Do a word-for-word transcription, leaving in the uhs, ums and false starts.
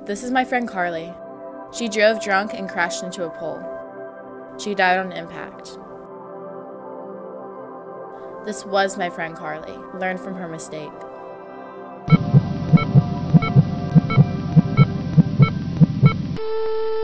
This is my friend Carly. She drove drunk and crashed into a pole. She died on impact. This was my friend Carly. Learn from her mistake. Thank you.